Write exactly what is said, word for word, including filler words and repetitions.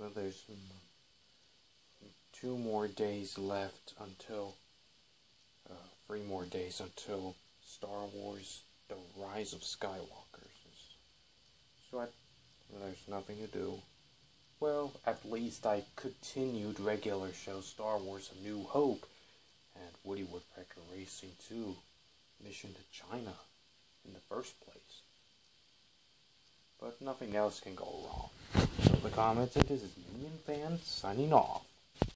Well, there's um, two more days left until, uh, three more days until Star Wars: The Rise of Skywalker. So I, there's nothing to do. Well, at least I continued regular show Star Wars: A New Hope and Woody Woodpecker Racing two Mission to China in the first place. But nothing else can go wrong. So the comments, and this is Minion Fan signing off.